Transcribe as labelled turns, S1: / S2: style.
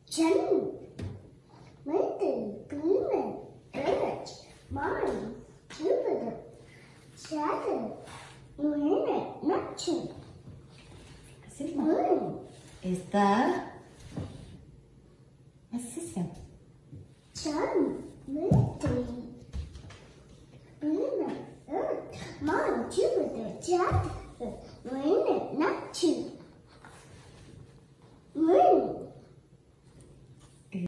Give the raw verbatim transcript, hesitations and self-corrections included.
S1: Chân, mấy từ cứ này, earth, mine, Jupiter, Saturn, Uranus, Neptune. Moon
S2: is the what's this one?
S1: Sun, Mercury, Venus, Earth, Mars, Jupiter, Saturn, Uranus, Neptune.